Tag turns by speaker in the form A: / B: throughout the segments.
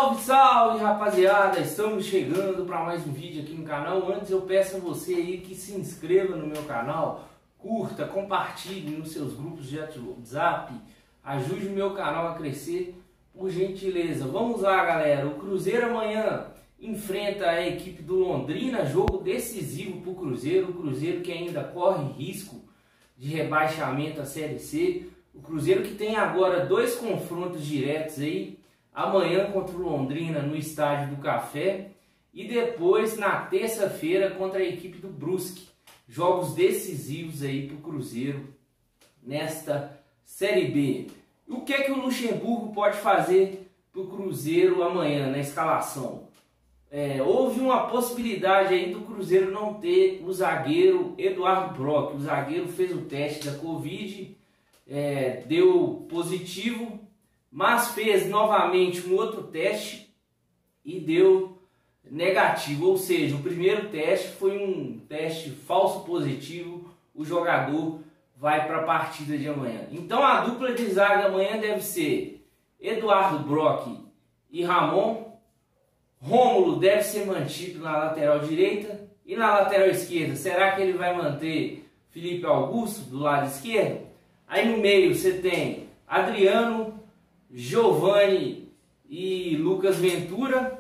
A: Salve, salve, rapaziada! Estamos chegando para mais um vídeo aqui no canal. Antes eu peço a você aí que se inscreva no meu canal, curta, compartilhe nos seus grupos de WhatsApp, ajude o meu canal a crescer, por gentileza. Vamos lá, galera. O Cruzeiro amanhã enfrenta a equipe do Londrina, jogo decisivo para o Cruzeiro que ainda corre risco de rebaixamento à Série C. O Cruzeiro que tem agora dois confrontos diretos aí, amanhã contra o Londrina no Estádio do Café e depois na terça-feira contra a equipe do Brusque. Jogos decisivos aí para o Cruzeiro nesta Série B. E o que é que o Luxemburgo pode fazer para o Cruzeiro amanhã na escalação? Houve uma possibilidade aí do Cruzeiro não ter o zagueiro Eduardo Brock. O zagueiro fez o teste da Covid, deu positivo, mas fez novamente um outro teste e deu negativo. Ou seja, o primeiro teste foi um teste falso positivo. O jogador vai para a partida de amanhã. Então a dupla de zaga amanhã deve ser Eduardo Brock e Ramon. Rômulo deve ser mantido na lateral direita e na lateral esquerda. Será que ele vai manter Felipe Augusto do lado esquerdo? Aí no meio você tem Adriano, Giovani e Lucas Ventura.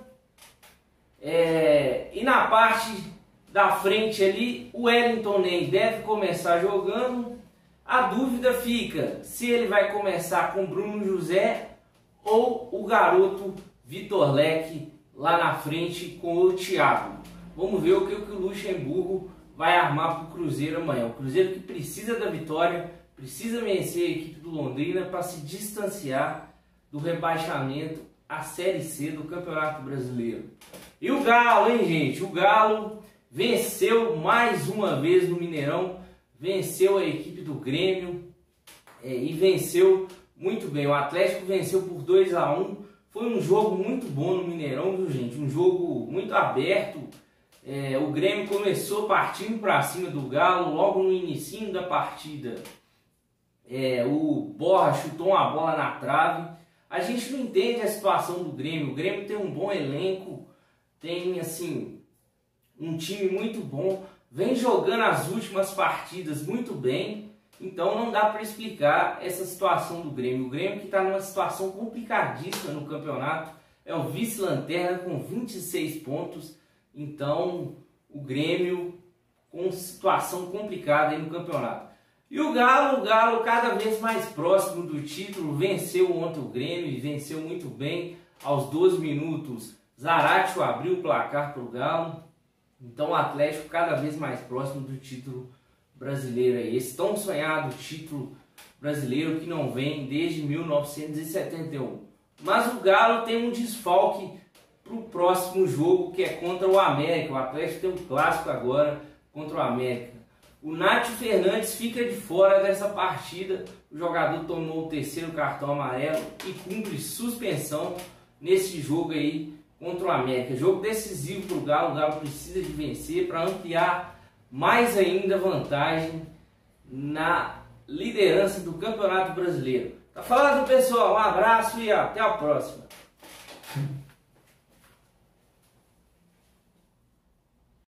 A: E na parte da frente ali, o Wellington Ney deve começar jogando. A dúvida fica se ele vai começar com Bruno José ou o garoto Vitor Leque lá na frente com o Thiago. Vamos ver o que o Luxemburgo vai armar para o Cruzeiro amanhã. O Cruzeiro que precisa da vitória, precisa vencer a equipe do Londrina para se distanciar do rebaixamento à Série C do Campeonato Brasileiro. E o Galo, hein, gente? O Galo venceu mais uma vez no Mineirão, venceu a equipe do Grêmio e venceu muito bem. O Atlético venceu por 2-1. Foi um jogo muito bom no Mineirão, viu, gente? Um jogo muito aberto. O Grêmio começou partindo para cima do Galo logo no início da partida. O Borra chutou uma bola na trave. A gente não entende a situação do Grêmio. O Grêmio tem um bom elenco, tem assim um time muito bom, vem jogando as últimas partidas muito bem. Então não dá para explicar essa situação do Grêmio. O Grêmio que está numa situação complicadíssima no campeonato, é o vice-lanterna com 26 pontos. Então o Grêmio com situação complicada aí no campeonato. E o Galo cada vez mais próximo do título, venceu ontem o Grêmio e venceu muito bem. Aos 12 minutos, Zaratio abriu o placar para o Galo. Então o Atlético cada vez mais próximo do título brasileiro aí. Esse tão sonhado título brasileiro que não vem desde 1971. Mas o Galo tem um desfalque para o próximo jogo, que é contra o América. O Atlético tem um clássico agora contra o América. O Nátio Fernandes fica de fora dessa partida. O jogador tomou o terceiro cartão amarelo e cumpre suspensão nesse jogo aí contra o América. Jogo decisivo para o Galo. O Galo precisa de vencer para ampliar mais ainda vantagem na liderança do Campeonato Brasileiro. Tá falando, pessoal? Um abraço e até a próxima.